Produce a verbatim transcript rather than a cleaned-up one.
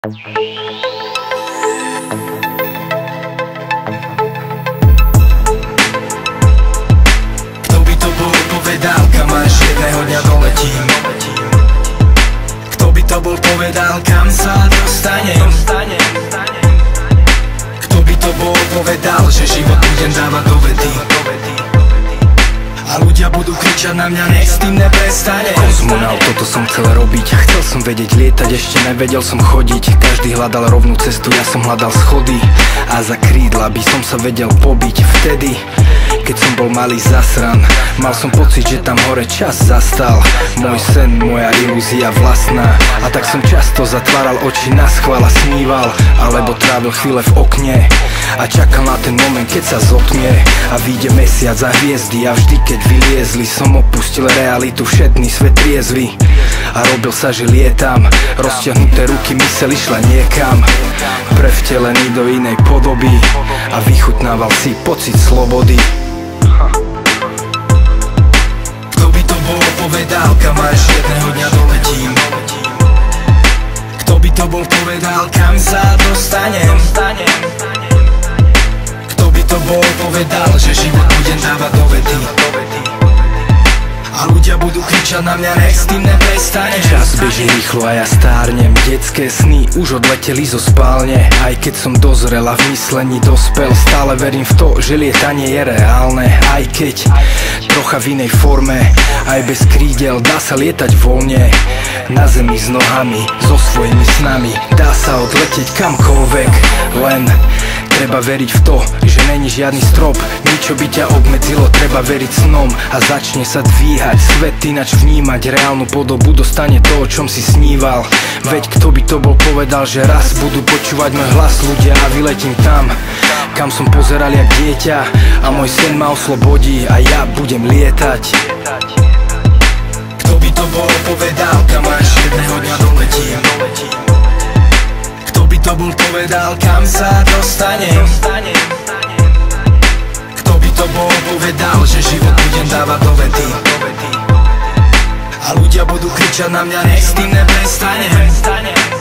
Kto by to bol povedal, kam až jedného dňa doletím? Kto by to bol povedal, kam sa dostanem? Kto by to bol povedal, že život budem dávať do vety? A ľudia budú kričať na mňa, nech s tým neprestane. Kozmonaut, toto som chcel robiť. Chcel som vedieť lietať, ešte nevedel som chodiť. Každý hľadal rovnú cestu, ja som hľadal schody. A za krídla by som sa vedel pobiť. Vtedy, keď som bol malý zasran, mal som pocit, že tam hore čas zastal. Môj sen, moja ilúzia vlastná. A tak som často zatváral oči na schvál a sníval, alebo trávil chvíle v okne a čakal na ten moment, keď sa zotmie a vyjde mesiac a hviezdy. A vždy, keď vyliezli, som opustil realitu, všetný svet triezvy a robil sa, že lietam. Roztiahnuté ruky, myseľ išla niekam, prevtelený do inej podoby a vychutnával si pocit slobody. Kto by to bol povedal, kam až jedného dňa doletím? Kto by to bol povedal, kam sa dostanem? Kto by to bol povedal, že život budem dávať do vety? A ľudia budú kričať na mňa, nech s tým neprestane. Čas beží rýchlo a ja stárnem. Detské sny už odleteli zo spálne. Aj keď som dozrel a v myslení dospel, stále verím v to, že lietanie je reálne. Aj keď trocha v inej forme, aj bez krídel dá sa lietať voľne. Na zemi s nohami, so svojimi snami dá sa odletieť kamkoľvek. Len treba veriť v to, že není žiadny strop, nič čo by ťa obmedzilo. Treba veriť snom a začne sa dvíhať svet, ináč vnímať reálnu podobu, dostane to, o čom si sníval. Veď kto by to bol povedal, že raz budú počúvať môj hlas ľudia a vyletím tam, kam som pozeral jak dieťa. A môj sen ma oslobodí a ja budem lietať. Kto by to bol povedal, kam až jedného dňa doletím? Kto by to bol povedal, kam sa dostanem? Kto by to bol povedal, že život budem dávať do vety? A ľudia budú kričať na mňa, nech s tým neprestane.